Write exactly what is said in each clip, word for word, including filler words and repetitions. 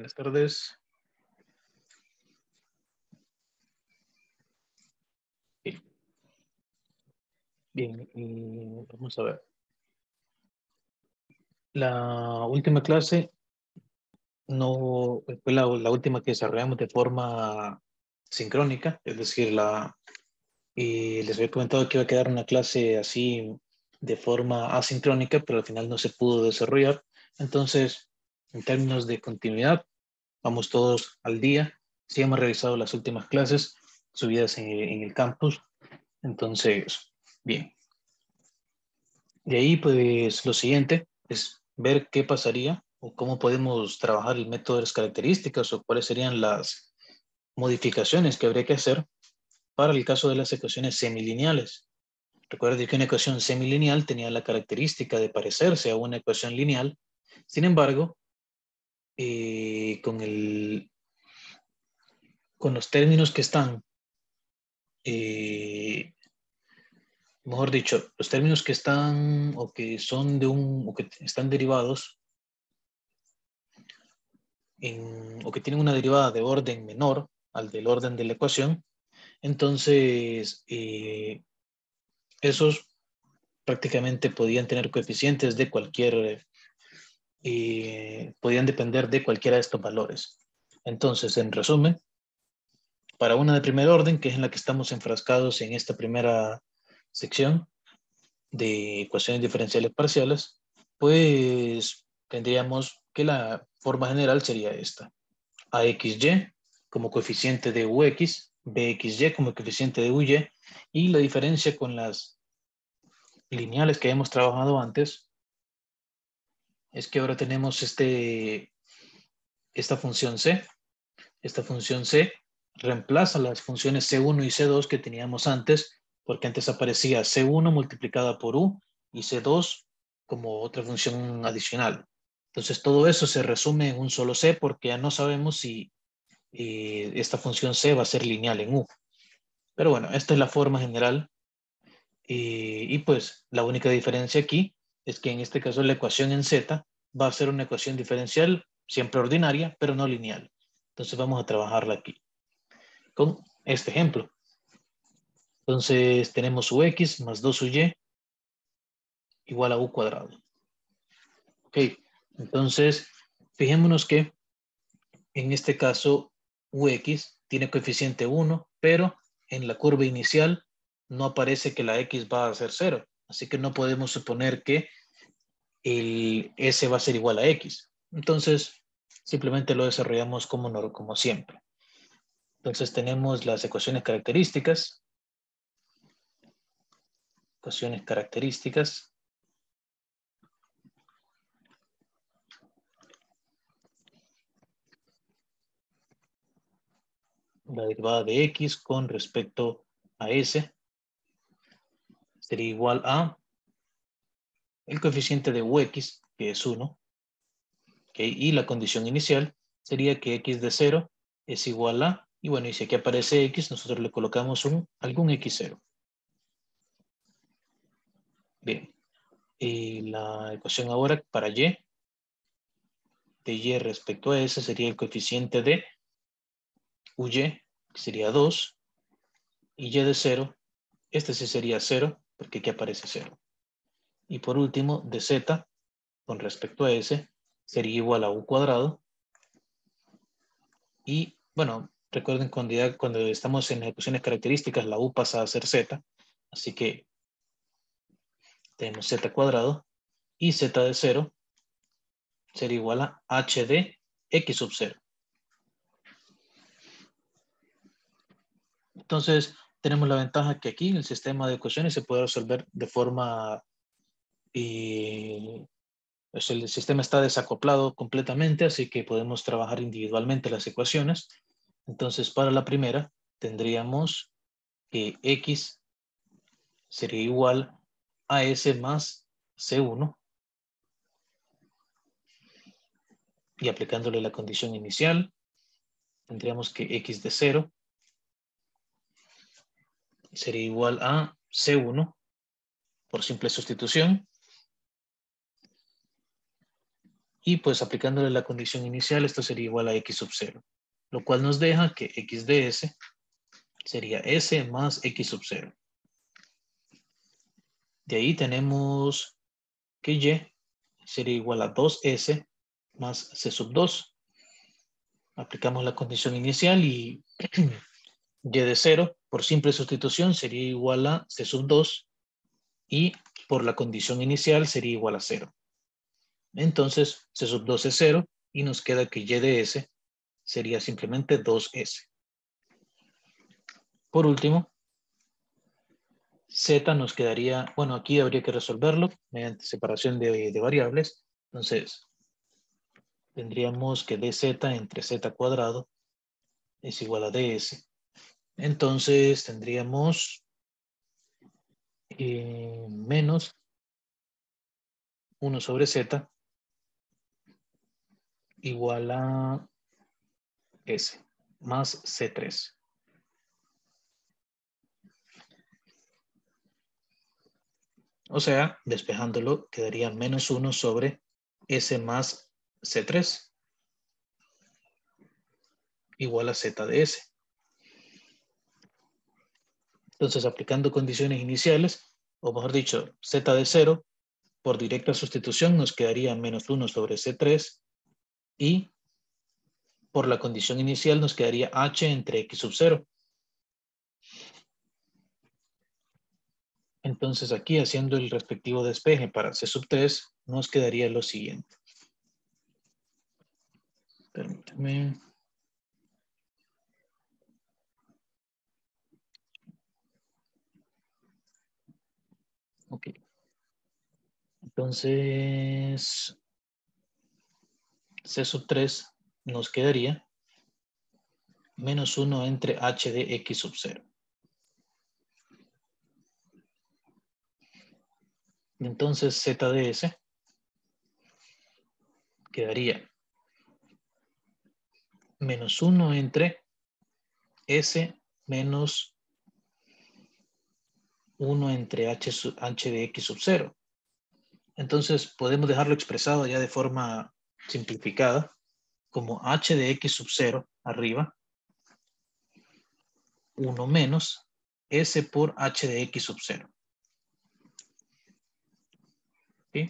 Buenas tardes. Bien, Bien y vamos a ver. La última clase no fue la, la última que desarrollamos de forma sincrónica, es decir, la, y les había comentado que iba a quedar una clase así de forma asincrónica, pero al final no se pudo desarrollar. Entonces, en términos de continuidad, vamos todos al día. Sí hemos revisado las últimas clases subidas en, en el campus. Entonces, bien. De ahí, pues, lo siguiente es ver qué pasaría o cómo podemos trabajar el método de las características o cuáles serían las modificaciones que habría que hacer para el caso de las ecuaciones semilineales. Recuerden que una ecuación semilineal tenía la característica de parecerse a una ecuación lineal. Sin embargo, eh, con, el, con los términos que están, eh, mejor dicho, los términos que están o que son de un o que están derivados en, o que tienen una derivada de orden menor al del orden de la ecuación, entonces eh, esos prácticamente podían tener coeficientes de cualquier, eh, podían depender de cualquiera de estos valores. Entonces, en resumen, para una de primer orden, que es en la que estamos enfrascados en esta primera sección de ecuaciones diferenciales parciales, pues tendríamos que la forma general sería esta. A X Y como coeficiente de U X, B X Y como coeficiente de U Y, y la diferencia con las lineales que hemos trabajado antes es que ahora tenemos este, esta función C. Esta función C reemplaza las funciones C uno y C dos que teníamos antes, porque antes aparecía C uno multiplicada por U y C dos como otra función adicional. Entonces todo eso se resume en un solo C porque ya no sabemos si eh, esta función C va a ser lineal en U. Pero bueno, esta es la forma general. Eh, y pues la única diferencia aquí es que en este caso la ecuación en Z va a ser una ecuación diferencial siempre ordinaria, pero no lineal. Entonces vamos a trabajarla aquí con este ejemplo. Entonces tenemos U X más dos U Y igual a U cuadrado. Ok, entonces fijémonos que en este caso U X tiene coeficiente uno, pero en la curva inicial no aparece que la X va a ser cero. Así que no podemos suponer que el S va a ser igual a X. Entonces, simplemente lo desarrollamos como, no, como siempre. Entonces tenemos las ecuaciones características. Ecuaciones características. La derivada de X con respecto a S sería igual a el coeficiente de U X, que es uno. ¿Okay? Y la condición inicial sería que X de cero es igual a, y bueno, y si aquí aparece X, nosotros le colocamos un, algún X cero. Bien. Y la ecuación ahora para Y, de Y respecto a S sería el coeficiente de U Y, que sería dos, y Y de cero, este sí sería cero, porque aquí aparece cero. Y por último, de Z, con respecto a S, sería igual a U cuadrado. Y bueno, recuerden cuando, ya, cuando estamos en ecuaciones características, la U pasa a ser Z, así que tenemos Z cuadrado, y Z de cero sería igual a H de X sub cero. Entonces, tenemos la ventaja que aquí en el sistema de ecuaciones se puede resolver de forma, y pues el sistema está desacoplado completamente, así que podemos trabajar individualmente las ecuaciones. Entonces, para la primera, tendríamos que X sería igual a S más C uno, y aplicándole la condición inicial, tendríamos que X de cero sería igual a C uno por simple sustitución. Y pues aplicándole la condición inicial, esto sería igual a x sub cero. Lo cual nos deja que x de s sería s más x sub cero. De ahí tenemos que y sería igual a dos ese más c sub dos. Aplicamos la condición inicial y y de cero por simple sustitución sería igual a c sub dos y por la condición inicial sería igual a cero. Entonces c sub dos es cero y nos queda que y de s sería simplemente dos ese. Por último, z nos quedaría, bueno, aquí habría que resolverlo mediante separación de, de variables. Entonces, tendríamos que dz entre z cuadrado es igual a ds. Entonces, tendríamos eh, menos uno sobre z igual a s más c tres. O sea, despejándolo, quedaría menos uno sobre s más c tres igual a z de s. Entonces, aplicando condiciones iniciales, o mejor dicho, z de cero, por directa sustitución nos quedaría menos uno sobre c tres y por la condición inicial nos quedaría h entre x sub cero. Entonces aquí haciendo el respectivo despeje para c sub tres nos quedaría lo siguiente. Permítame. Ok. Entonces c sub tres nos quedaría menos uno entre h de x sub cero. Entonces z de s quedaría menos uno entre s menos uno entre h, sub, h de x sub cero. Entonces podemos dejarlo expresado ya de forma simplificada como h de x sub cero arriba, uno menos s por h de x sub cero. ¿Sí?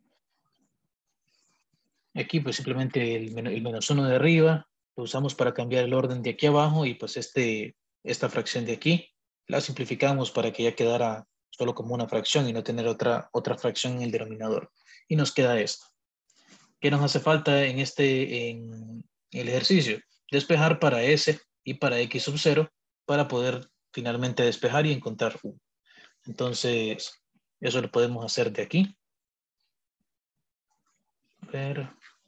Aquí pues simplemente el, el menos uno de arriba lo usamos para cambiar el orden de aquí abajo y pues este, esta fracción de aquí la simplificamos para que ya quedara solo como una fracción y no tener otra, otra fracción en el denominador. Y nos queda esto. ¿Qué nos hace falta en este en el ejercicio? Despejar para s y para x sub cero para poder finalmente despejar y encontrar u. Entonces, eso lo podemos hacer de aquí. A ver.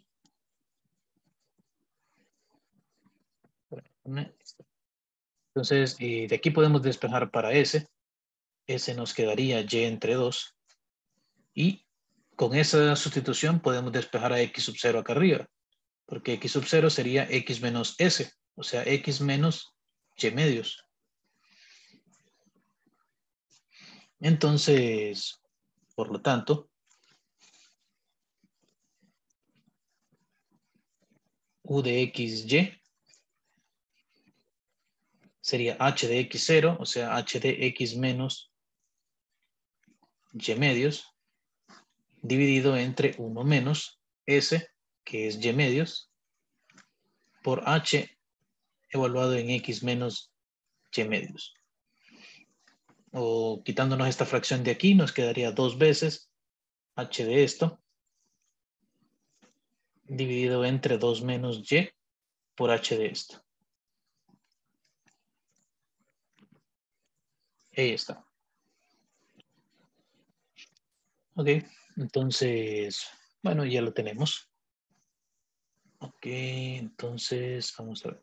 Entonces, de aquí podemos despejar para s. S nos quedaría y entre dos. Y con esa sustitución podemos despejar a x sub cero acá arriba. Porque x sub cero sería x menos s. O sea, x menos y medios. Entonces, por lo tanto, u de xy sería h de x cero, o sea, h de x menos y medios, dividido entre uno menos s, que es y medios, por h evaluado en x menos y medios. O quitándonos esta fracción de aquí, nos quedaría dos veces h de esto, dividido entre dos menos y por h de esto. Ahí está. Ok, entonces, bueno, ya lo tenemos. Ok, entonces vamos a ver.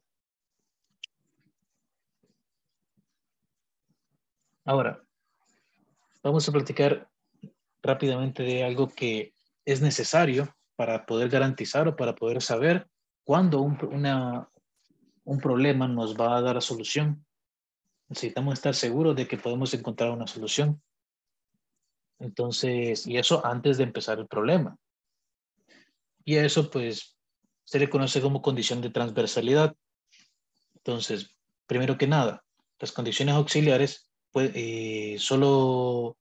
Ahora, vamos a platicar rápidamente de algo que es necesario para poder garantizar o para poder saber cuándo un, una, un problema nos va a dar solución. Necesitamos estar seguros de que podemos encontrar una solución. Entonces, y eso antes de empezar el problema. Y a eso pues se le conoce como condición de transversalidad. Entonces, primero que nada, las condiciones auxiliares pues, eh, solo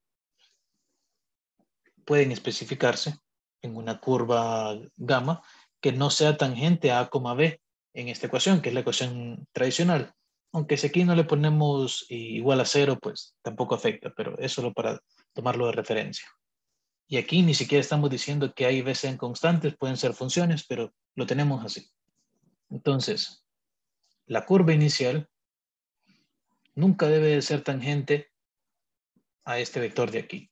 pueden especificarse en una curva gamma que no sea tangente a A, B en esta ecuación, que es la ecuación tradicional. Aunque si aquí no le ponemos igual a cero, pues tampoco afecta, pero es solo para tomarlo de referencia. Y aquí ni siquiera estamos diciendo que A y B sean constantes, pueden ser funciones, pero lo tenemos así. Entonces, la curva inicial nunca debe de ser tangente a este vector de aquí.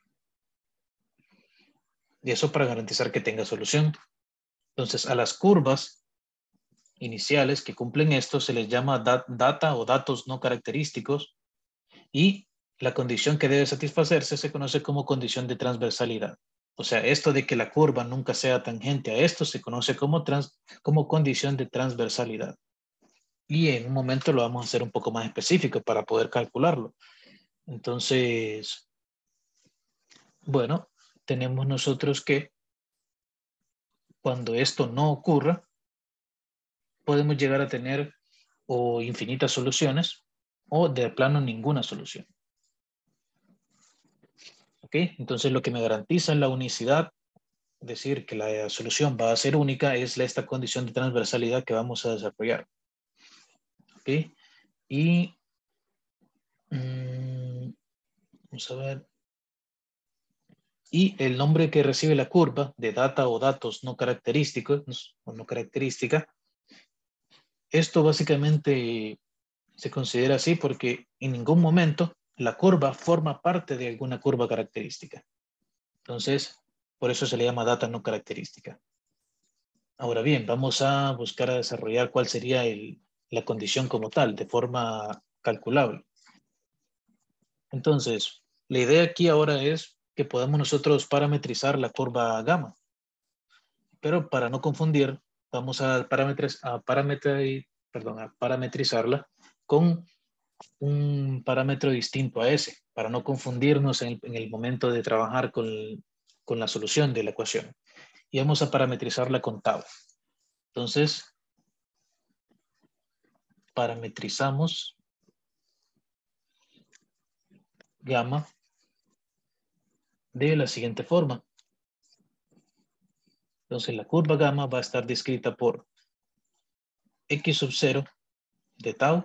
Y eso para garantizar que tenga solución. Entonces, a las curvas iniciales que cumplen esto se les llama dat data o datos no característicos, y la condición que debe satisfacerse se conoce como condición de transversalidad. O sea, esto de que la curva nunca sea tangente a esto se conoce como, trans, como condición de transversalidad. Y en un momento lo vamos a hacer un poco más específico para poder calcularlo. Entonces, bueno, tenemos nosotros que cuando esto no ocurra, podemos llegar a tener o infinitas soluciones o de plano ninguna solución. ¿Ok? Entonces lo que me garantiza la unicidad, decir que la solución va a ser única, es esta condición de transversalidad que vamos a desarrollar. ¿Ok? Y mmm, vamos a ver. Y el nombre que recibe la curva de data o datos no característicos o no característica, esto básicamente se considera así porque en ningún momento la curva forma parte de alguna curva característica. Entonces, por eso se le llama data no característica. Ahora bien, vamos a buscar a desarrollar cuál sería el, la condición como tal, de forma calculable. Entonces, la idea aquí ahora es que podamos nosotros parametrizar la curva gamma. Pero para no confundir, vamos a, a, parametri, perdón, a parametrizarla con un parámetro distinto a ese, para no confundirnos en el, en el momento de trabajar con, con la solución de la ecuación. Y vamos a parametrizarla con tau. Entonces, parametrizamos gamma de la siguiente forma. Entonces, la curva gamma va a estar descrita por x sub cero de tau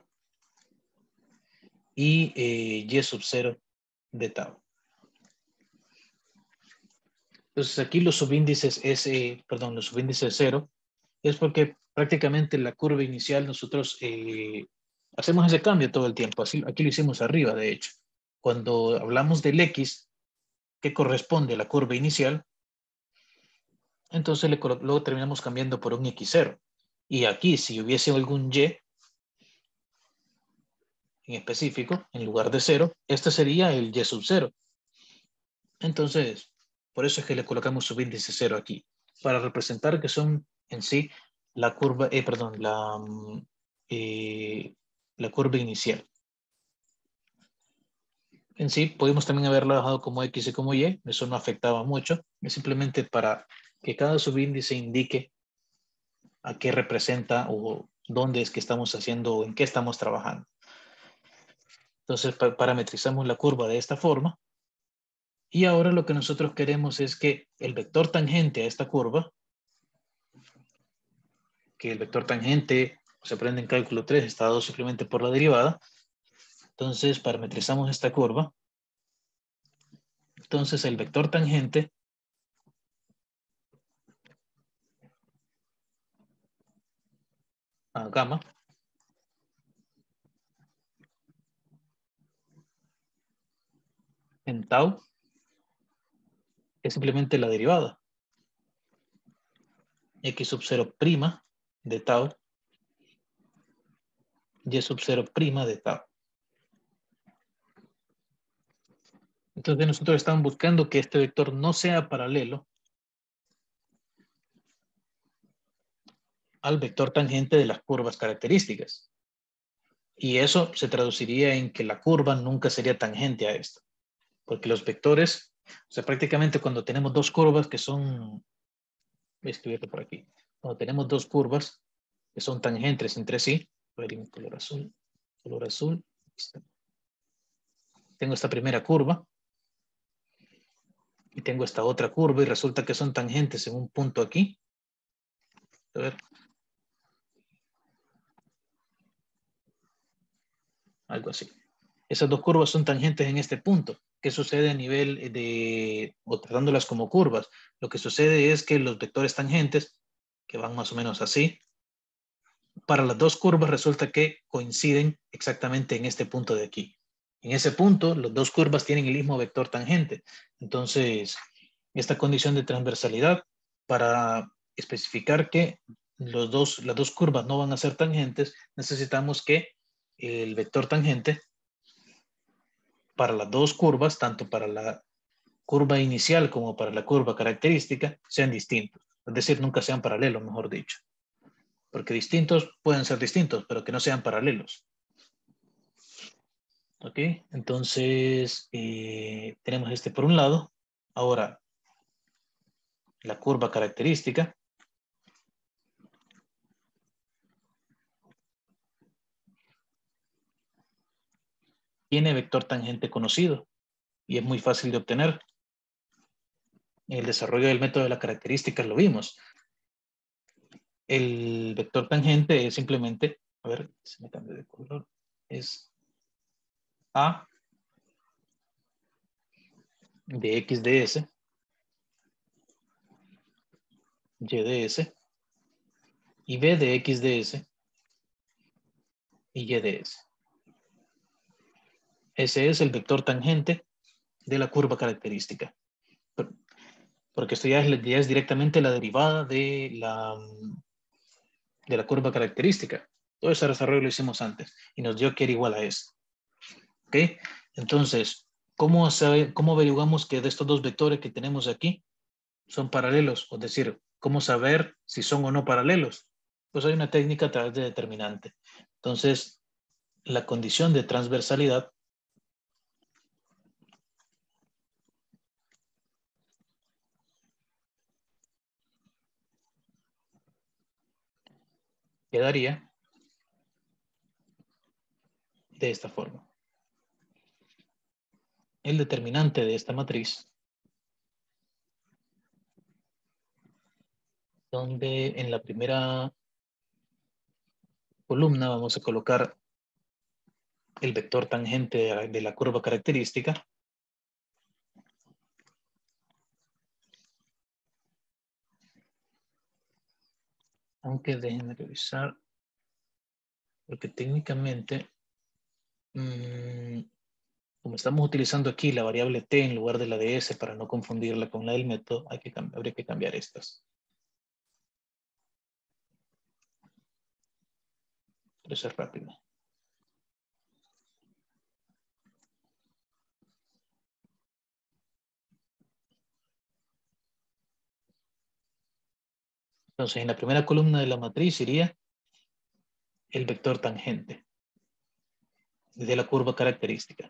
y eh, y sub cero de tau. Entonces, aquí los subíndices es, eh, perdón, los subíndices cero es porque prácticamente la curva inicial nosotros eh, hacemos ese cambio todo el tiempo. Así, aquí lo hicimos arriba, de hecho. Cuando hablamos del x, que corresponde a la curva inicial, entonces le, luego terminamos cambiando por un x cero. Y aquí, si hubiese algún y en específico, en lugar de cero, este sería el y sub cero. Entonces, por eso es que le colocamos subíndice cero aquí, para representar que son en sí la curva, eh, perdón, la, eh, la curva inicial. En sí, podemos también haberlo dejado como X y como Y, eso no afectaba mucho, es simplemente para que cada subíndice indique a qué representa o dónde es que estamos haciendo o en qué estamos trabajando. Entonces, parametrizamos la curva de esta forma. Y ahora lo que nosotros queremos es que el vector tangente a esta curva, que el vector tangente se aprende en cálculo tres, está dado simplemente por la derivada. Entonces, parametrizamos esta curva. Entonces, el vector tangente a gamma en tau es simplemente la derivada. X sub cero prima de tau y sub cero prima de tau. Entonces nosotros estamos buscando que este vector no sea paralelo al vector tangente de las curvas características. Y eso se traduciría en que la curva nunca sería tangente a esto. Porque los vectores, o sea, prácticamente cuando tenemos dos curvas que son Voy a escribirlo por aquí. Cuando tenemos dos curvas que son tangentes entre sí, voy a ir en color azul, color azul. Tengo esta primera curva y tengo esta otra curva y resulta que son tangentes en un punto aquí. A ver. Algo así. Esas dos curvas son tangentes en este punto. ¿Qué sucede a nivel de, o tratándolas como curvas? Lo que sucede es que los vectores tangentes, que van más o menos así, para las dos curvas resulta que coinciden exactamente en este punto de aquí. En ese punto, las dos curvas tienen el mismo vector tangente. Entonces, esta condición de transversalidad, para especificar que los dos, las dos curvas no van a ser tangentes, necesitamos que el vector tangente para las dos curvas, tanto para la curva inicial como para la curva característica, sean distintos. Es decir, nunca sean paralelos, mejor dicho. Porque distintos pueden ser distintos, pero que no sean paralelos. ¿Ok? Entonces, eh, tenemos este por un lado. Ahora, la curva característica. Tiene vector tangente conocido y es muy fácil de obtener. En el desarrollo del método de las características lo vimos. El vector tangente es simplemente, a ver, se me cambia de color, es A de X de S, Y de S, y B de X de S, y Y de S. Ese es el vector tangente de la curva característica. Porque esto ya es, ya es directamente la derivada de la, de la curva característica. Todo ese desarrollo lo hicimos antes y nos dio que era igual a esto. ¿Ok? Entonces, ¿cómo, sabe, ¿cómo averiguamos que de estos dos vectores que tenemos aquí son paralelos? Es decir, ¿cómo saber si son o no paralelos? Pues hay una técnica a través de determinante. Entonces, la condición de transversalidad quedaría de esta forma. El determinante de esta matriz, donde en la primera columna vamos a colocar el vector tangente de la curva característica. Aunque déjenme revisar, porque técnicamente, mmm, como estamos utilizando aquí la variable t en lugar de la de s para no confundirla con la del método, hay que habría que cambiar estas. Pero eso es rápido. Entonces, en la primera columna de la matriz iría el vector tangente de la curva característica.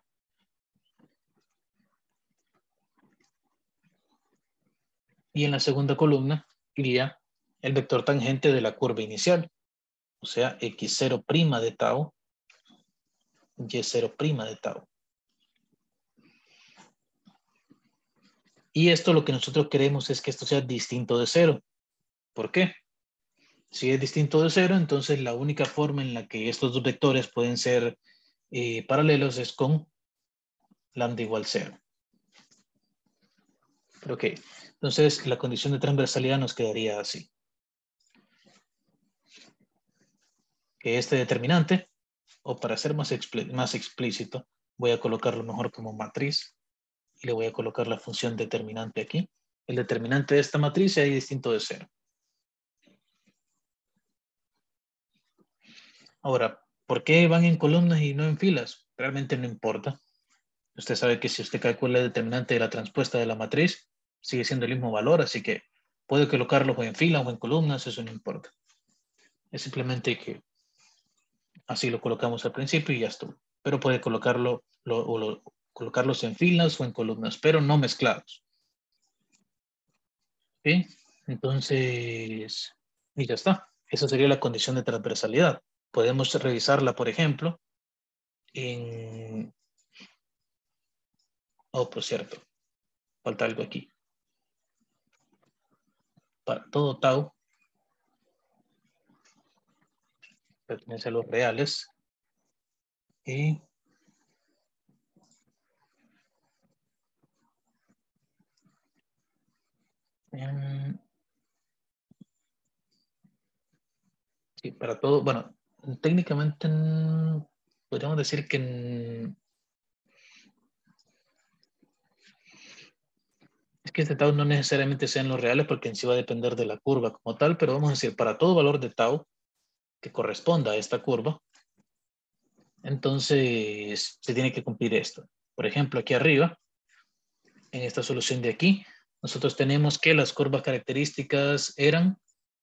Y en la segunda columna iría el vector tangente de la curva inicial, o sea, x cero' de tau, y cero' de tau. Y esto lo que nosotros queremos es que esto sea distinto de cero. ¿Por qué? Si es distinto de cero, entonces la única forma en la que estos dos vectores pueden ser eh, paralelos es con lambda igual cero. Ok, entonces la condición de transversalidad nos quedaría así. Que este determinante, o para ser más, más explícito, voy a colocarlo mejor como matriz y le voy a colocar la función determinante aquí. El determinante de esta matriz es distinto de cero. Ahora, ¿por qué van en columnas y no en filas? Realmente no importa. Usted sabe que si usted calcula el determinante de la transpuesta de la matriz, sigue siendo el mismo valor, así que puede colocarlo en fila o en columnas, eso no importa. Es simplemente que así lo colocamos al principio y ya estuvo. Pero puede colocarlo lo, o lo, colocarlos en filas o en columnas, pero no mezclados. ¿Sí? Entonces, y ya está. Esa sería la condición de transversalidad. Podemos revisarla, por ejemplo, en... Oh, por cierto, falta algo aquí. Para todo tau pertenece a los reales y em, sí, para todo, bueno, técnicamente mm, podríamos decir que en- es que este tau no necesariamente sean los reales porque en sí va a depender de la curva como tal, pero vamos a decir, para todo valor de tau que corresponda a esta curva, entonces se tiene que cumplir esto. Por ejemplo, aquí arriba, en esta solución de aquí, nosotros tenemos que las curvas características eran,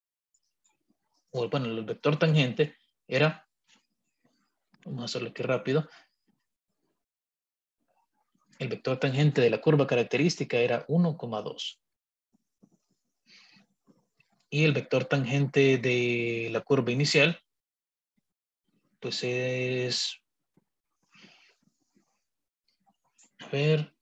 o bueno, el vector tangente era, vamos a hacerlo aquí rápido, el vector tangente de la curva característica era uno coma dos. Y el vector tangente de la curva inicial, pues es, a ver,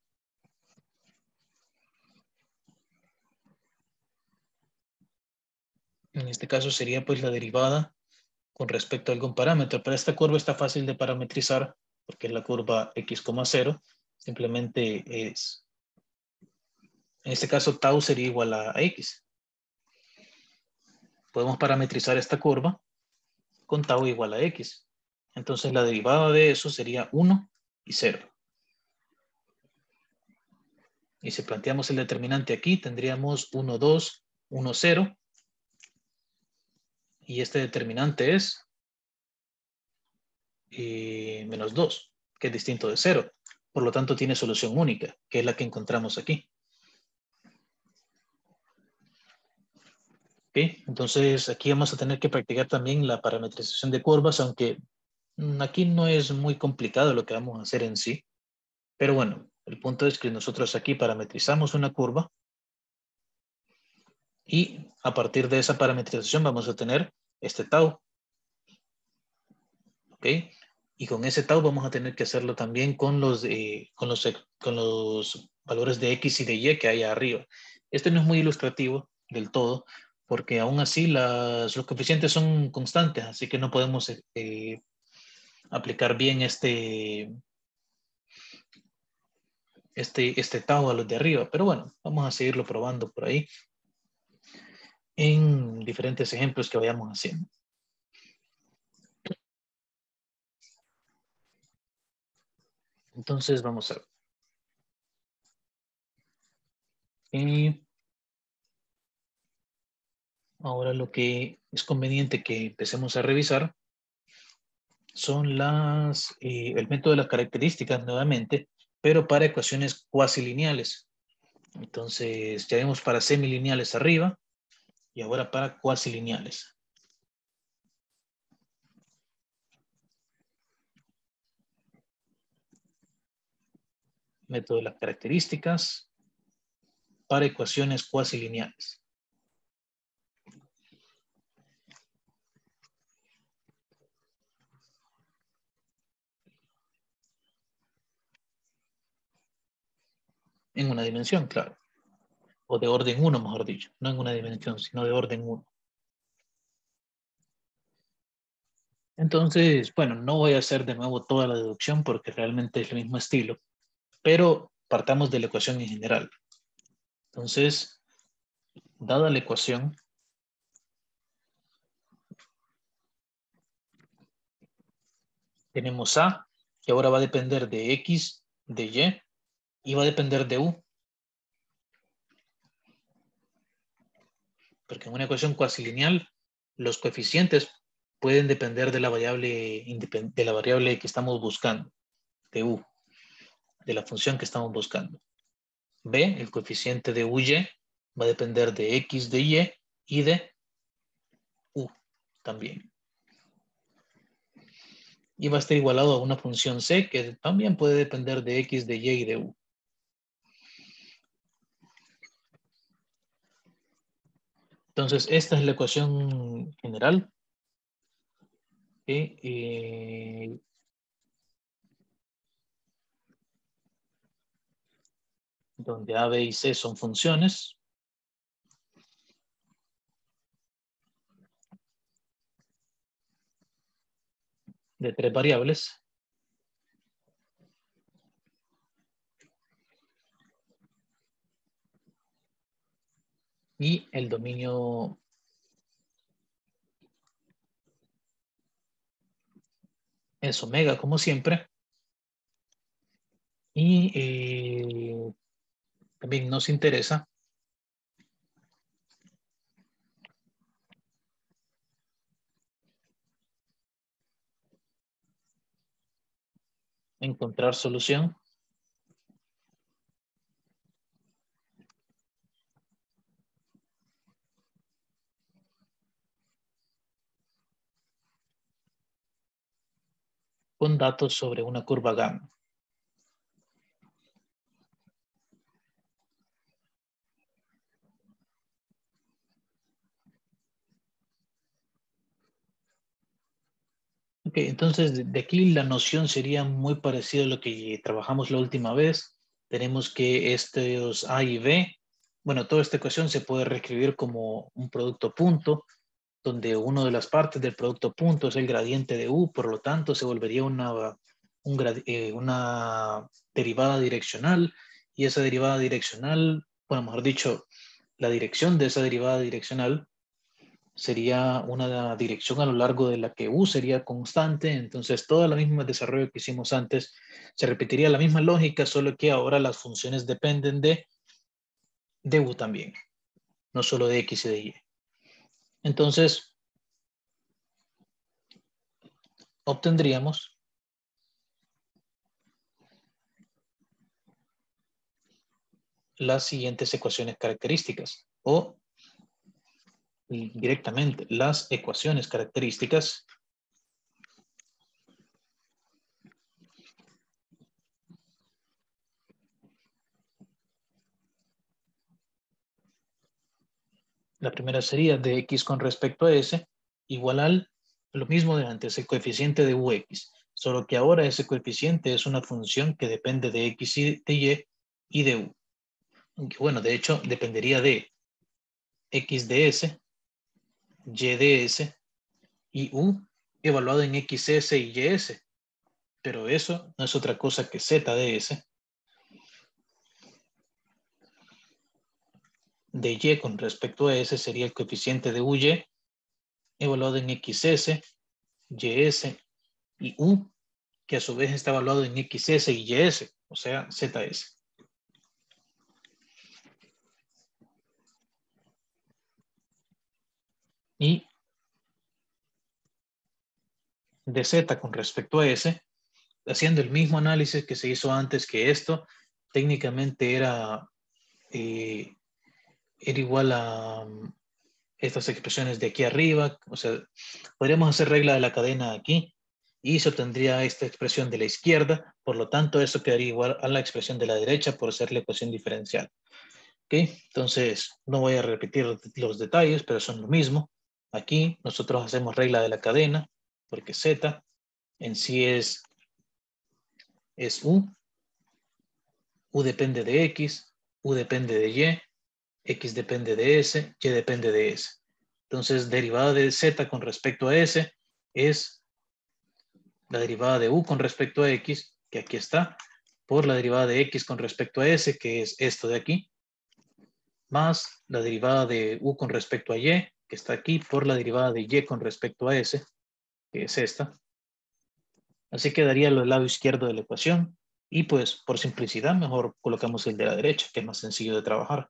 en este caso sería pues la derivada con respecto a algún parámetro. Pero esta curva está fácil de parametrizar porque es la curva x, cero. Simplemente es, en este caso tau sería igual a, a x. Podemos parametrizar esta curva con tau igual a x. Entonces la derivada de eso sería uno y cero. Y si planteamos el determinante aquí, tendríamos uno, dos, uno, cero. Y este determinante es eh, menos dos, que es distinto de cero. Por lo tanto, tiene solución única, que es la que encontramos aquí. ¿Okay? Entonces, aquí vamos a tener que practicar también la parametrización de curvas, aunque aquí no es muy complicado lo que vamos a hacer en sí. Pero bueno, el punto es que nosotros aquí parametrizamos una curva y a partir de esa parametrización vamos a tener este tau. ¿Ok? Y con ese tau vamos a tener que hacerlo también con los, eh, con los, con los valores de x y de y que hay arriba. Este no es muy ilustrativo del todo, porque aún así las, los coeficientes son constantes, así que no podemos eh, aplicar bien este, este, este tau a los de arriba. Pero bueno, vamos a seguirlo probando por ahí en diferentes ejemplos que vayamos haciendo. Entonces vamos a ver. Y ahora lo que es conveniente que empecemos a revisar son las, eh, el método de las características nuevamente, pero para ecuaciones cuasilineales. Entonces ya vimos para semilineales arriba y ahora para cuasilineales. Método de las características para ecuaciones cuasilineales. En una dimensión, claro. O de orden uno, mejor dicho. No en una dimensión, sino de orden uno. Entonces, bueno, no voy a hacer de nuevo toda la deducción porque realmente es el mismo estilo, pero partamos de la ecuación en general. Entonces, dada la ecuación, tenemos A, que ahora va a depender de X, de Y, y va a depender de U. Porque en una ecuación cuasilineal, los coeficientes pueden depender de la variable, de la variable que estamos buscando, de U, de la función que estamos buscando. B, el coeficiente de U Y, va a depender de X, de Y y de U también. Y va a estar igualado a una función C que también puede depender de X, de Y y de U. Entonces, esta es la ecuación general. ¿Okay? Eh, donde A, B y C son funciones. De tres variables. Y el dominio es omega, como siempre. Y eh, también nos interesa encontrar solución con datos sobre una curva gamma. Ok, entonces de aquí la noción sería muy parecida a lo que trabajamos la última vez. Tenemos que estos A y B, bueno, toda esta ecuación se puede reescribir como un producto punto, donde una de las partes del producto punto es el gradiente de U, por lo tanto se volvería una, un grad, eh, una derivada direccional, y esa derivada direccional, bueno, mejor dicho, la dirección de esa derivada direccional sería una dirección a lo largo de la que U sería constante, entonces todo el mismo desarrollo que hicimos antes se repetiría la misma lógica, solo que ahora las funciones dependen de, de U también, no solo de X y de Y. Entonces, obtendríamos las siguientes ecuaciones características, o directamente las ecuaciones características la primera sería de X con respecto a S igual al lo mismo de antes, el coeficiente de U X, solo que ahora ese coeficiente es una función que depende de X y de Y y de U. Aunque, bueno, de hecho, dependería de X de S, Y de S y U evaluado en X S y Y S. Pero eso no es otra cosa que Z de S, de Y con respecto a S sería el coeficiente de U Y evaluado en X S, Y S y U, que a su vez está evaluado en X S y Y S, o sea, Z S. Y de Z con respecto a S, haciendo el mismo análisis que se hizo antes, que esto técnicamente era, eh, era igual a um, estas expresiones de aquí arriba, o sea, podríamos hacer regla de la cadena aquí y se obtendría esta expresión de la izquierda, por lo tanto eso quedaría igual a la expresión de la derecha por ser la ecuación diferencial. ¿Ok? Entonces, no voy a repetir los detalles, pero son lo mismo. Aquí nosotros hacemos regla de la cadena, porque Z en sí es, es U, U depende de X, U depende de Y, X depende de S, Y depende de S. Entonces, derivada de Z con respecto a S es la derivada de U con respecto a X, que aquí está, por la derivada de X con respecto a S, que es esto de aquí, más la derivada de U con respecto a Y, que está aquí, por la derivada de Y con respecto a S, que es esta. Así quedaría el lado izquierdo de la ecuación. Y pues, por simplicidad, mejor colocamos el de la derecha, que es más sencillo de trabajar.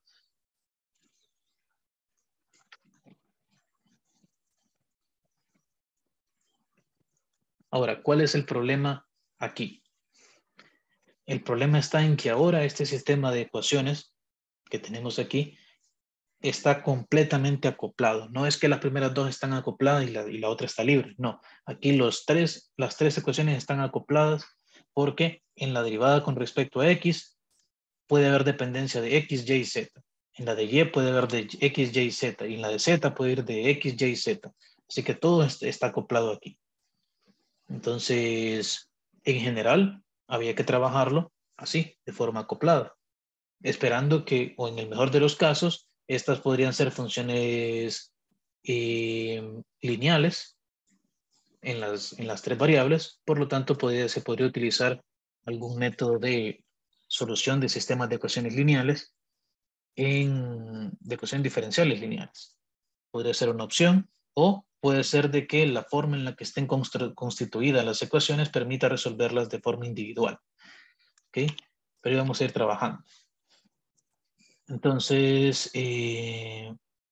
Ahora, ¿cuál es el problema aquí? El problema está en que ahora este sistema de ecuaciones que tenemos aquí está completamente acoplado. No es que las primeras dos están acopladas y la, y la otra está libre. No, aquí los tres, las tres ecuaciones están acopladas porque en la derivada con respecto a X puede haber dependencia de X, Y y Z. En la de Y puede haber de X, Y, Z. Y en la de Z puede ir de X, Y, Z. Así que todo está acoplado aquí. Entonces, en general, había que trabajarlo así, de forma acoplada, esperando que, o en el mejor de los casos, estas podrían ser funciones eh, lineales en las, en las tres variables, por lo tanto podría, se podría utilizar algún método de solución de sistemas de ecuaciones lineales en, de ecuaciones diferenciales lineales. Podría ser una opción, o puede ser de que la forma en la que estén constituidas las ecuaciones permita resolverlas de forma individual. ¿Ok? Pero vamos a ir trabajando. Entonces, eh,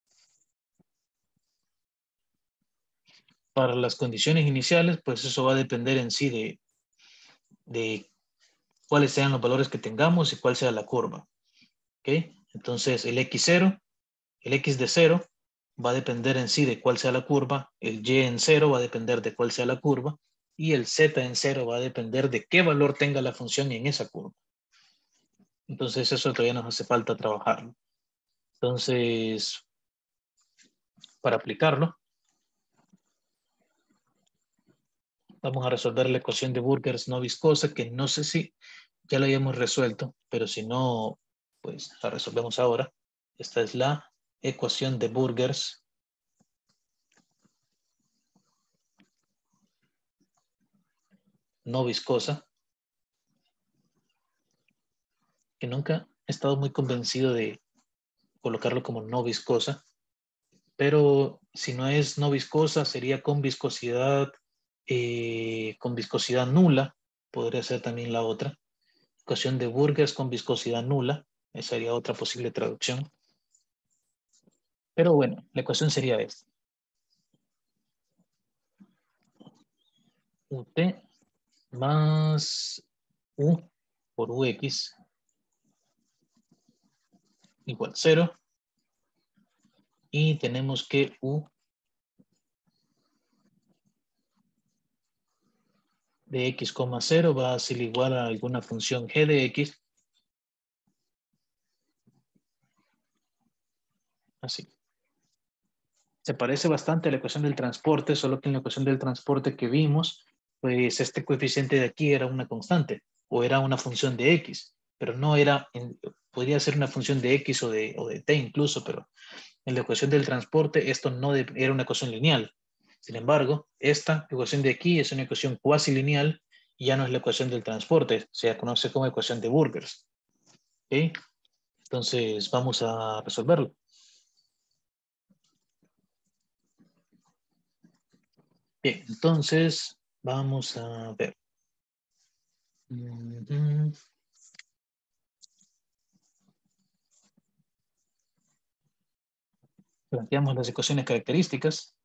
para las condiciones iniciales, pues eso va a depender en sí de, de cuáles sean los valores que tengamos y cuál sea la curva. ¿Ok? Entonces, el X cero, el X de cero va a depender en sí de cuál sea la curva, el Y en cero va a depender de cuál sea la curva, y el Z en cero va a depender de qué valor tenga la función en esa curva. Entonces, eso todavía nos hace falta trabajarlo. Entonces, para aplicarlo, vamos a resolver la ecuación de Burgers no viscosa, que no sé si ya la hayamos resuelto, pero si no, pues la resolvemos ahora. Esta es la ecuación de Burgers no viscosa, que nunca he estado muy convencido de colocarlo como no viscosa, pero si no es no viscosa, sería con viscosidad, eh, con viscosidad nula, podría ser también la otra. Ecuación de Burgers con viscosidad nula, esa sería otra posible traducción. Pero bueno, la ecuación sería esta. Ut más U por Ux igual cero. Y tenemos que U de x, cero va a ser igual a alguna función g de x. Así. Se parece bastante a la ecuación del transporte, solo que en la ecuación del transporte que vimos, pues este coeficiente de aquí era una constante o era una función de x, pero no era, podría ser una función de x o de, o de t incluso, pero en la ecuación del transporte esto no de, era una ecuación lineal. Sin embargo, esta ecuación de aquí es una ecuación cuasi lineal y ya no es la ecuación del transporte, se conoce como ecuación de Burgers. ¿Okay? Entonces vamos a resolverlo. Bien, entonces vamos a ver. Mm-hmm. Planteamos las ecuaciones características.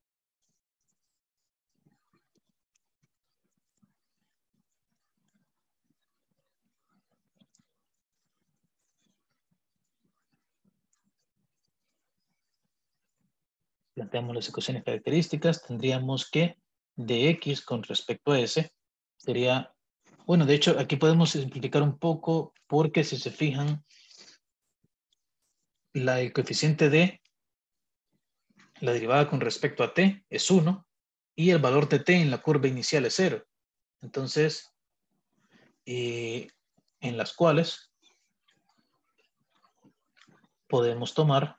Planteamos las ecuaciones características. Tendríamos que de x con respecto a s sería, bueno, de hecho aquí podemos simplificar un poco porque si se fijan, la, el coeficiente de la derivada con respecto a t es uno y el valor de t en la curva inicial es cero. Entonces, eh, en las cuales podemos tomar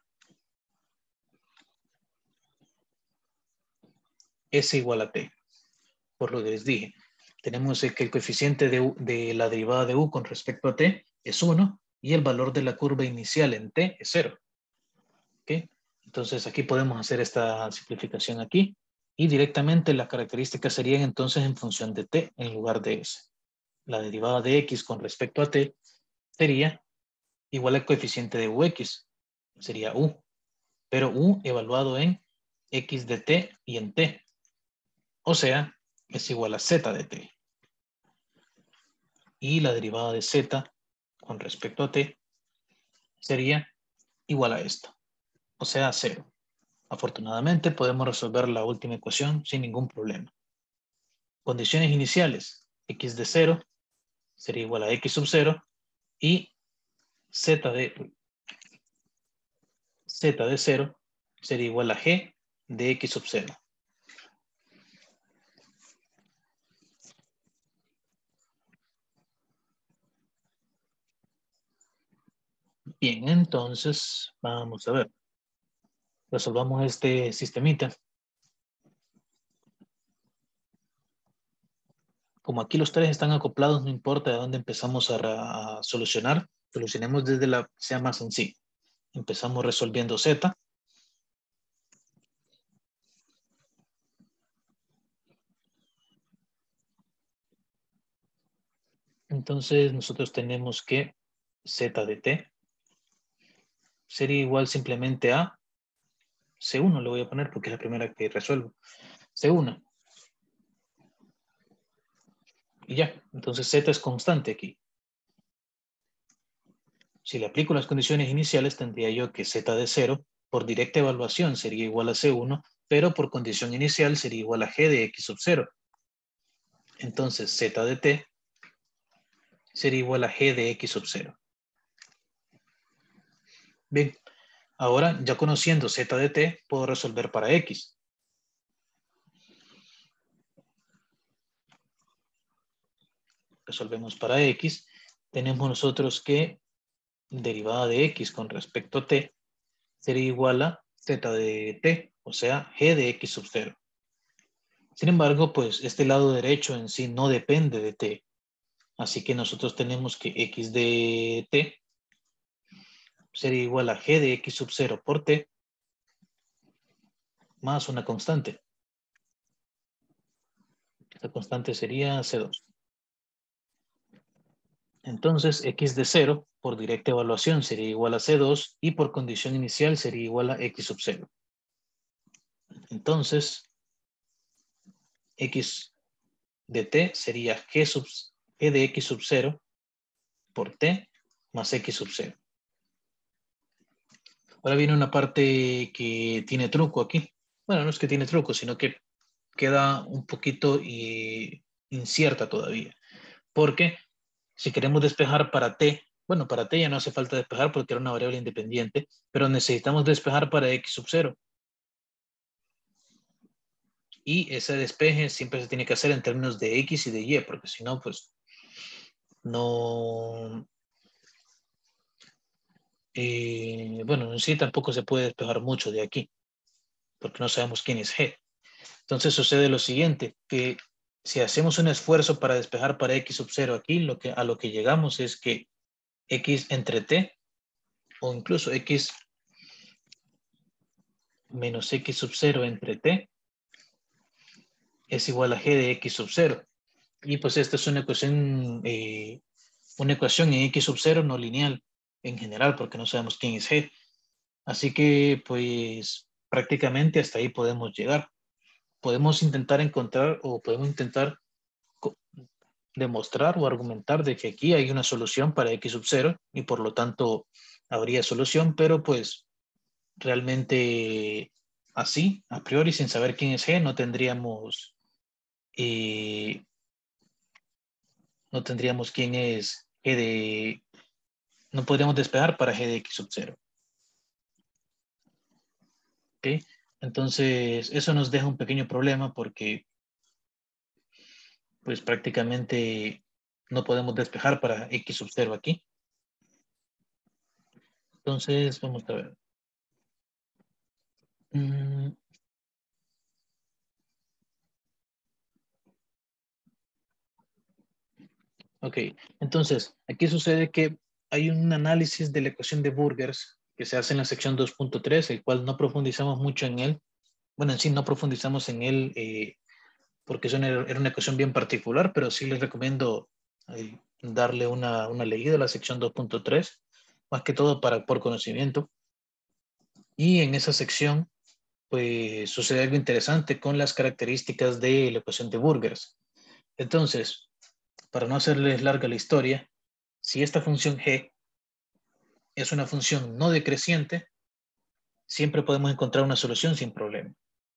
s igual a t, por lo que les dije. Tenemos que el coeficiente de, u, de la derivada de u con respecto a t es uno y el valor de la curva inicial en t es cero. ¿Okay? Entonces aquí podemos hacer esta simplificación aquí y directamente las características serían entonces en función de t en lugar de s. La derivada de x con respecto a t sería igual al coeficiente de ux, sería u, pero u evaluado en x de t y en t, o sea, es igual a z de t. Y la derivada de z con respecto a t sería igual a esto, o sea, a cero. Afortunadamente podemos resolver la última ecuación sin ningún problema. Condiciones iniciales, x de cero sería igual a x sub cero y z de z de cero sería igual a g de x sub cero. Bien, entonces vamos a ver. Resolvamos este sistemita. Como aquí los tres están acoplados, no importa de dónde empezamos a, a solucionar. Solucionemos desde la que sea más sencilla. Empezamos resolviendo z. Entonces nosotros tenemos que z de t sería igual simplemente a C uno, le voy a poner porque es la primera que resuelvo. C uno. Y ya, entonces z es constante aquí. Si le aplico las condiciones iniciales, tendría yo que z de cero por directa evaluación sería igual a C uno, pero por condición inicial sería igual a g de x sub cero. Entonces z de t sería igual a g de x sub cero. Bien, ahora ya conociendo z de t, puedo resolver para x. Resolvemos para x. Tenemos nosotros que derivada de x con respecto a t sería igual a z de t, o sea, g de x sub cero. Sin embargo, pues este lado derecho en sí no depende de t. Así que nosotros tenemos que x de t sería igual a g de x sub cero por t más una constante. Esta constante sería c dos. Entonces, x de cero por directa evaluación sería igual a c dos y por condición inicial sería igual a x sub cero. Entonces, x de t sería g, sub, g de x sub cero por t más x sub cero. Ahora viene una parte que tiene truco aquí. Bueno, no es que tiene truco, sino que queda un poquito eh, incierta todavía. Porque si queremos despejar para t, bueno, para t ya no hace falta despejar porque era una variable independiente, pero necesitamos despejar para x sub cero. Y ese despeje siempre se tiene que hacer en términos de x y de y, porque si no, pues no... Eh, bueno, en sí tampoco se puede despejar mucho de aquí, porque no sabemos quién es g. Entonces sucede lo siguiente, que si hacemos un esfuerzo para despejar para x sub cero aquí, lo que, a lo que llegamos es que x entre t, o incluso x menos x sub cero entre t, es igual a g de x sub cero. Y pues esta es una ecuación, eh, una ecuación en x sub cero no lineal en general, porque no sabemos quién es g. Así que pues prácticamente hasta ahí podemos llegar. Podemos intentar encontrar o podemos intentar demostrar o argumentar de que aquí hay una solución para x sub cero y por lo tanto habría solución, pero pues realmente así, a priori, sin saber quién es g, no tendríamos eh, no tendríamos quién es g de, no podríamos despejar para g de x sub cero. ¿Ok? Entonces, eso nos deja un pequeño problema porque pues prácticamente no podemos despejar para x sub cero aquí. Entonces, vamos a ver. Mm. Ok, entonces, aquí sucede que hay un análisis de la ecuación de Burgers que se hace en la sección dos punto tres, el cual no profundizamos mucho en él. Bueno, en sí no profundizamos en él eh, porque es una, era una ecuación bien particular, pero sí les recomiendo eh, darle una, una leída a la sección dos punto tres, más que todo para, por conocimiento. Y en esa sección, pues sucede algo interesante con las características de la ecuación de Burgers. Entonces, para no hacerles larga la historia, si esta función g es una función no decreciente, siempre podemos encontrar una solución sin problema.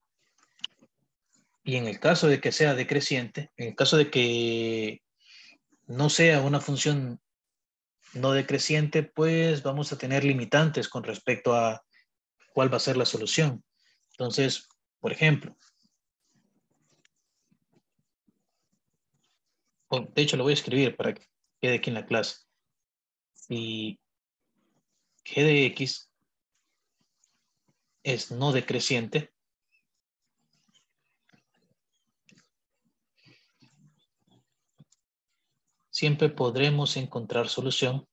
Y en el caso de que sea decreciente, en el caso de que no sea una función no decreciente, pues vamos a tener limitantes con respecto a cuál va a ser la solución. Entonces, por ejemplo, o de hecho lo voy a escribir para que quede aquí en la clase. Si g de x es no decreciente, siempre podremos encontrar solución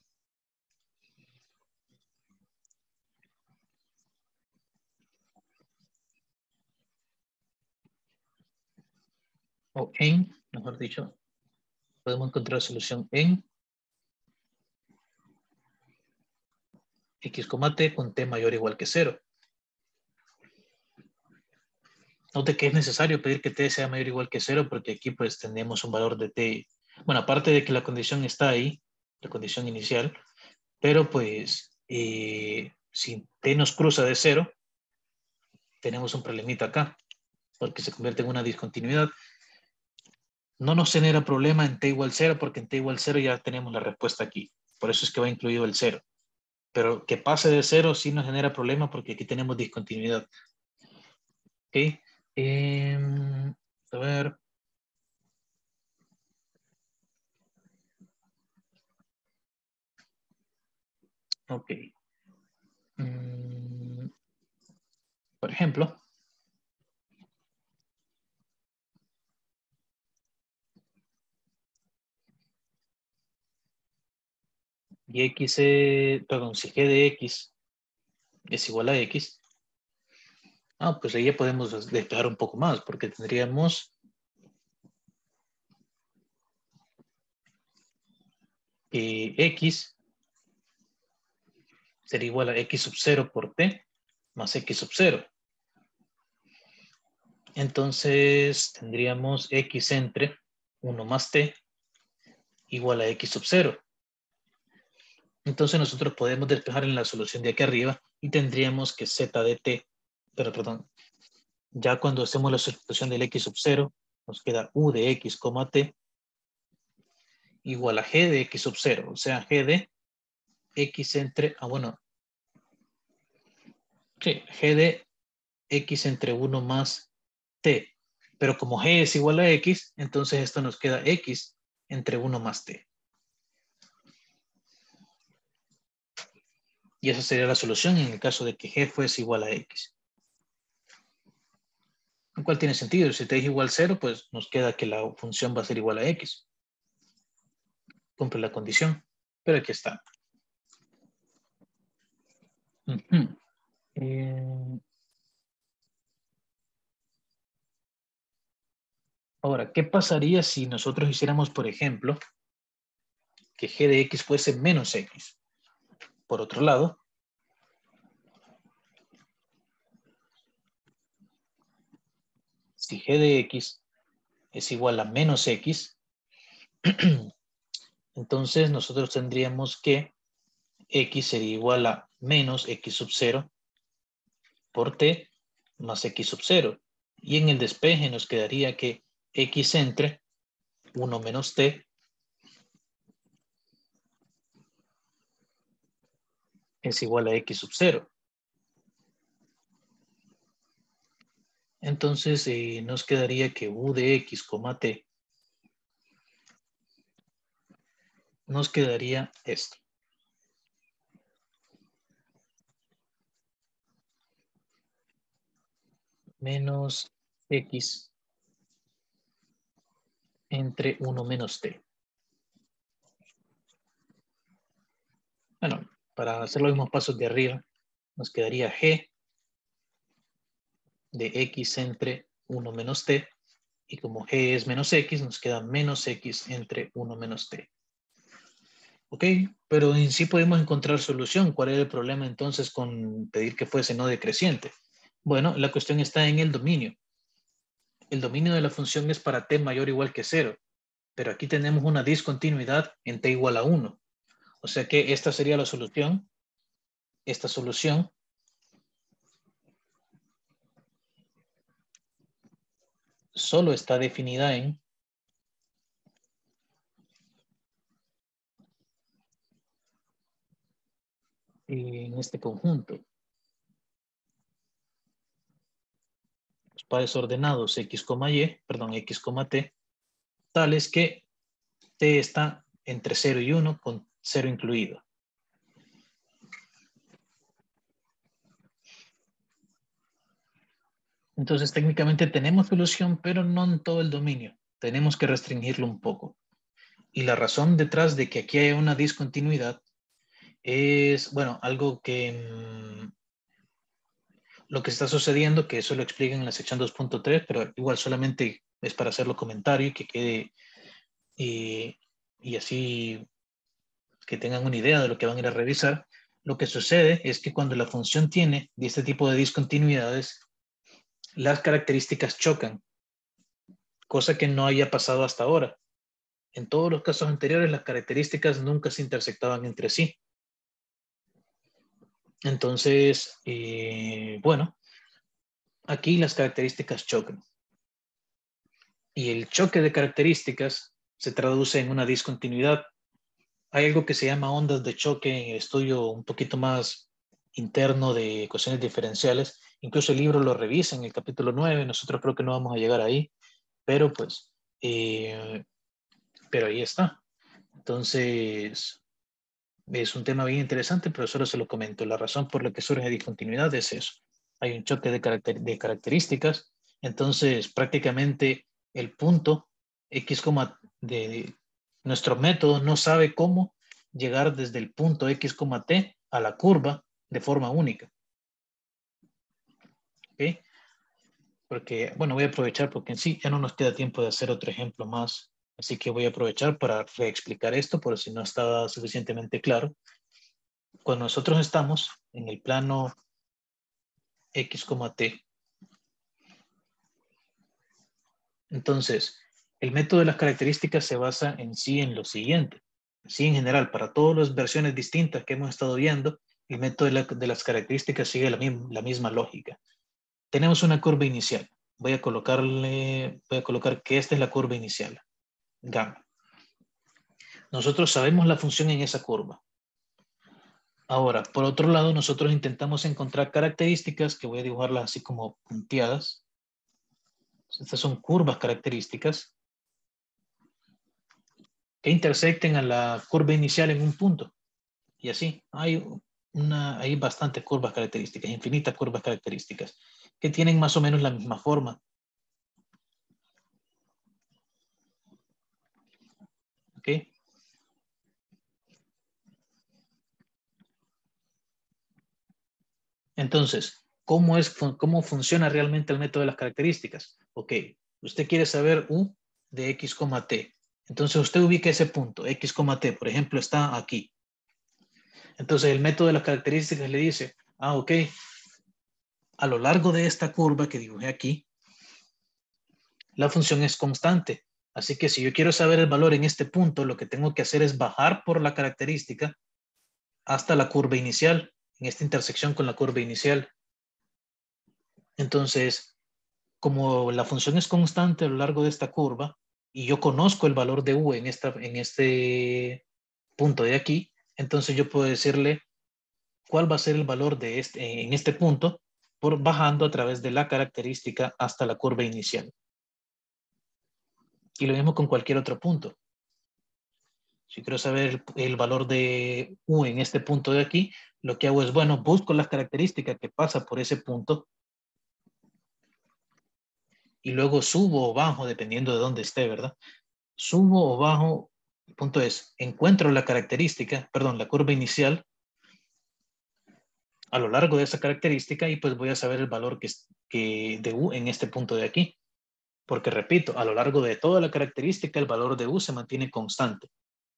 o en, mejor dicho, podemos encontrar solución en x, t con t mayor o igual que cero. Note que es necesario pedir que t sea mayor o igual que cero porque aquí pues tenemos un valor de t. Bueno, aparte de que la condición está ahí, la condición inicial, pero pues eh, si t nos cruza de cero, tenemos un problemita acá, porque se convierte en una discontinuidad. No nos genera problema en t igual cero, porque en t igual cero ya tenemos la respuesta aquí. Por eso es que va incluido el cero. Pero que pase de cero sí nos genera problema porque aquí tenemos discontinuidad. ¿Ok? Eh, a ver. Ok. Mm, por ejemplo, y x, es, perdón, si g de x es igual a x, ah, pues ahí ya podemos despejar un poco más, porque tendríamos que x sería igual a x sub cero por t más x sub cero. Entonces tendríamos x entre uno más t igual a x sub cero. Entonces nosotros podemos despejar en la solución de aquí arriba y tendríamos que z de t, pero perdón, ya cuando hacemos la sustitución del x sub cero, nos queda u de x, t igual a g de x sub cero, o sea, g de x entre, ah bueno, sí, g de x entre uno más t, pero como g es igual a x, entonces esto nos queda x entre uno más t. Y esa sería la solución en el caso de que g fuese igual a x. Lo cual tiene sentido. Si t es igual a cero, pues nos queda que la función va a ser igual a x. Cumple la condición. Pero aquí está. Uh-huh. eh... Ahora, ¿qué pasaría si nosotros hiciéramos, por ejemplo, que g de x fuese menos x? Por otro lado, si g de x es igual a menos x, entonces nosotros tendríamos que x sería igual a menos x sub cero por t más x sub cero. Y en el despeje nos quedaría que x entre uno menos t es igual a x sub cero. Entonces eh, nos quedaría que u de x, t nos quedaría esto. Menos x entre uno menos t. Bueno, para hacer los mismos pasos de arriba, nos quedaría g de x entre uno menos t. Y como g es menos x, nos queda menos x entre uno menos t. Ok, pero en sí podemos encontrar solución. ¿Cuál era el problema entonces con pedir que fuese no decreciente? Bueno, la cuestión está en el dominio. El dominio de la función es para t mayor o igual que cero, pero aquí tenemos una discontinuidad en t igual a uno. O sea que esta sería la solución. Esta solución solo está definida en en este conjunto. pares ordenados X, Y, perdón, X, T, tales que T está entre cero y uno con cero incluido. Entonces, técnicamente tenemos solución, pero no en todo el dominio. Tenemos que restringirlo un poco. Y la razón detrás de que aquí haya una discontinuidad es, bueno, algo que mmm, lo que está sucediendo, que eso lo explican en la sección dos punto tres, pero igual solamente es para hacerlo comentario y que quede y, y así que tengan una idea de lo que van a ir a revisar. Lo que sucede es que cuando la función tiene de este tipo de discontinuidades, las características chocan, cosa que no haya pasado hasta ahora. En todos los casos anteriores, las características nunca se intersectaban entre sí. Entonces, eh, bueno, aquí las características chocan. Y el choque de características se traduce en una discontinuidad. Hay algo que se llama ondas de choque en el estudio un poquito más interno de ecuaciones diferenciales. Incluso el libro lo revisa en el capítulo nueve. Nosotros creo que no vamos a llegar ahí, pero pues, eh, pero ahí está. Entonces, es un tema bien interesante, pero solo se lo comento. La razón por la que surge discontinuidad es eso. Hay un choque de, caracter de características. Entonces, prácticamente el punto X, de nuestro método no sabe cómo llegar desde el punto X, T a la curva de forma única. ¿Ok? Porque, bueno, voy a aprovechar porque en sí ya no nos queda tiempo de hacer otro ejemplo más. Así que voy a aprovechar para reexplicar esto, por si no estaba suficientemente claro. Cuando nosotros estamos en el plano X, T, entonces, el método de las características se basa en sí en lo siguiente. Sí, en general, para todas las versiones distintas que hemos estado viendo, el método de, la, de las características sigue la, la misma lógica. Tenemos una curva inicial. Voy a colocarle, voy a colocar que esta es la curva inicial, gamma. Nosotros sabemos la función en esa curva. Ahora, por otro lado, nosotros intentamos encontrar características, que voy a dibujarlas así como punteadas. Estas son curvas características que intersecten a la curva inicial en un punto. Y así, hay, una, hay bastantes curvas características, infinitas curvas características, que tienen más o menos la misma forma. ¿Ok? Entonces, ¿cómo, es, cómo funciona realmente el método de las características? Ok, usted quiere saber U de X, T. Entonces usted ubica ese punto, X, T, por ejemplo, está aquí. Entonces el método de las características le dice, ah, ok, a lo largo de esta curva que dibujé aquí, la función es constante. Así que si yo quiero saber el valor en este punto, lo que tengo que hacer es bajar por la característica hasta la curva inicial, en esta intersección con la curva inicial. Entonces, como la función es constante a lo largo de esta curva, y yo conozco el valor de U en, esta, en este punto de aquí, entonces yo puedo decirle cuál va a ser el valor de este, en este punto, por bajando a través de la característica hasta la curva inicial. Y lo mismo con cualquier otro punto. Si quiero saber el, el valor de U en este punto de aquí, lo que hago es, bueno, busco las características que pasa por ese punto y luego subo o bajo, dependiendo de dónde esté, ¿verdad? Subo o bajo, el punto es, encuentro la característica, perdón, la curva inicial a lo largo de esa característica y pues voy a saber el valor que, que de U en este punto de aquí. Porque repito, a lo largo de toda la característica, el valor de U se mantiene constante.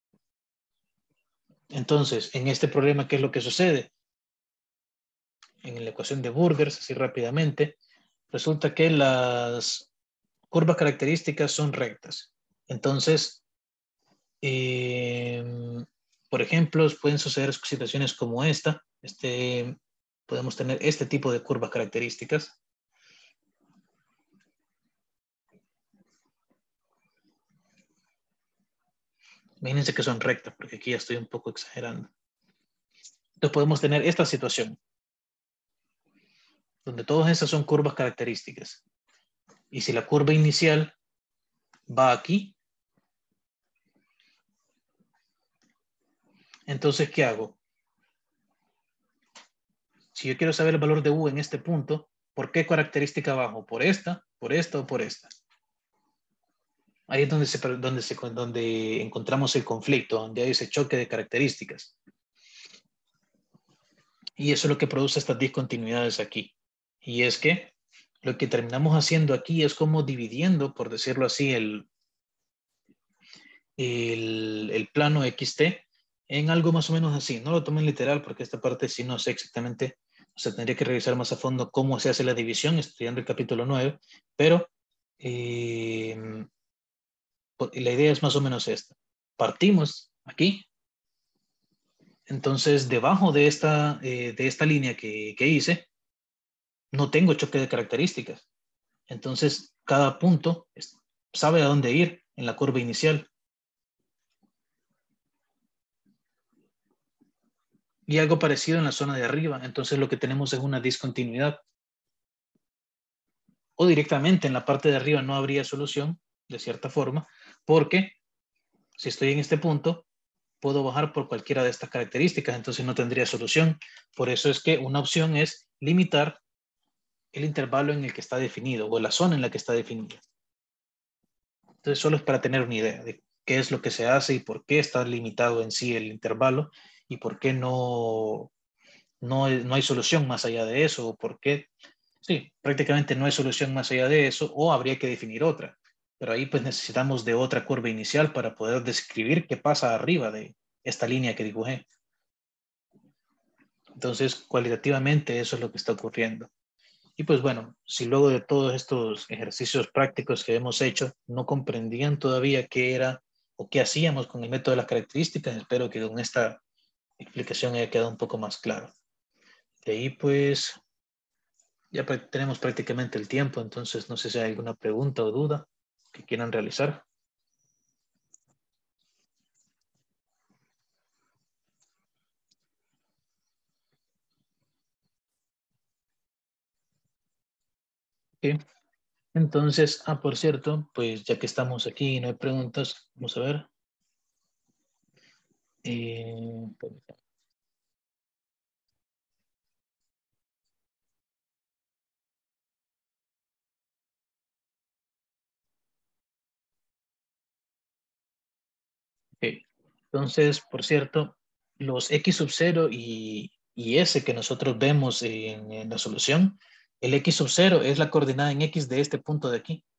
Entonces, en este problema, ¿qué es lo que sucede? En la ecuación de Burgers, así rápidamente, resulta que las curvas características son rectas. Entonces, eh, por ejemplo, pueden suceder situaciones como esta. Este, podemos tener este tipo de curvas características. Imagínense que son rectas, porque aquí ya estoy un poco exagerando. Entonces podemos tener esta situación, donde todas esas son curvas características. Y si la curva inicial va aquí, entonces, ¿qué hago? Si yo quiero saber el valor de U en este punto, ¿por qué característica bajo? ¿Por esta, por esta o por esta? Ahí es donde, se, donde, se, donde encontramos el conflicto, donde hay ese choque de características. Y eso es lo que produce estas discontinuidades aquí. Y es que lo que terminamos haciendo aquí es como dividiendo, por decirlo así, el, el, el plano equis te en algo más o menos así. No lo tomen literal porque esta parte sí no sé exactamente. O sea, tendría que revisar más a fondo cómo se hace la división estudiando el capítulo nueve, pero eh, la idea es más o menos esta. Partimos aquí. Entonces, debajo de esta, eh, de esta línea que, que hice, no tengo choque de características. Entonces, cada punto sabe a dónde ir en la curva inicial. Y algo parecido en la zona de arriba. Entonces, lo que tenemos es una discontinuidad. O directamente en la parte de arriba no habría solución, de cierta forma, porque si estoy en este punto, puedo bajar por cualquiera de estas características, entonces no tendría solución. Por eso es que una opción es limitar el intervalo en el que está definido o la zona en la que está definido. Entonces solo es para tener una idea de qué es lo que se hace y por qué está limitado en sí el intervalo y por qué no, no, no hay solución más allá de eso o por qué, sí, prácticamente no hay solución más allá de eso o habría que definir otra. Pero ahí pues necesitamos de otra curva inicial para poder describir qué pasa arriba de esta línea que dibujé. Entonces, cualitativamente eso es lo que está ocurriendo. Y pues bueno, si luego de todos estos ejercicios prácticos que hemos hecho no comprendían todavía qué era o qué hacíamos con el método de las características, espero que con esta explicación haya quedado un poco más claro. De ahí pues ya tenemos prácticamente el tiempo, entonces no sé si hay alguna pregunta o duda que quieran realizar. Okay. Entonces, ah, por cierto, pues ya que estamos aquí y no hay preguntas, vamos a ver. Eh, okay. Entonces, por cierto, los X sub cero y, y S que nosotros vemos en, en la solución, el X sub cero es la coordenada en X de este punto de aquí.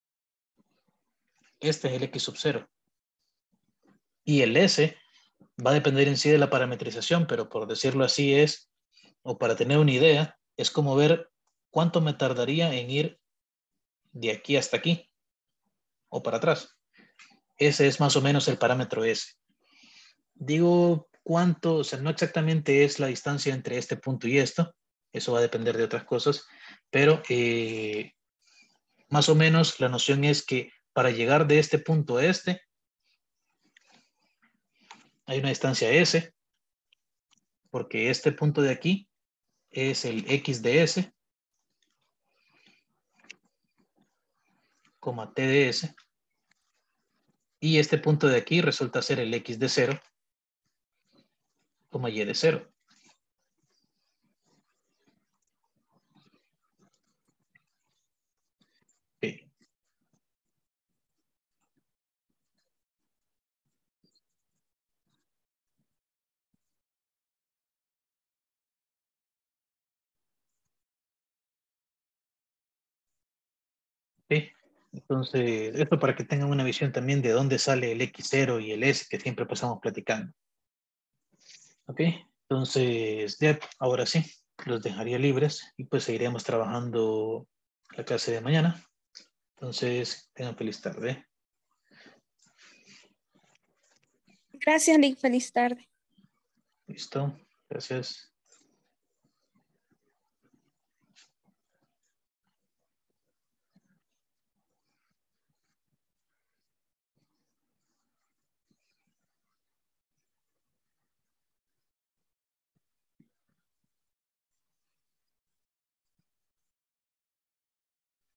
Este es el X sub cero. Y el S va a depender en sí de la parametrización, pero por decirlo así es, o para tener una idea, es como ver cuánto me tardaría en ir de aquí hasta aquí o para atrás. Ese es más o menos el parámetro S. Digo cuánto, o sea, no exactamente es la distancia entre este punto y esto, eso va a depender de otras cosas, pero eh, más o menos la noción es que para llegar de este punto a este, hay una distancia S, porque este punto de aquí es el X de S, coma T de S, y este punto de aquí resulta ser el X de cero, coma Y de cero. Okay. Okay. Entonces, esto para que tengan una visión también de dónde sale el X cero y el S que siempre pasamos platicando. Ok, entonces, ya, ahora sí, los dejaría libres y pues seguiremos trabajando la clase de mañana. Entonces, tengan feliz tarde. Gracias, Nick. Feliz tarde. Listo, gracias.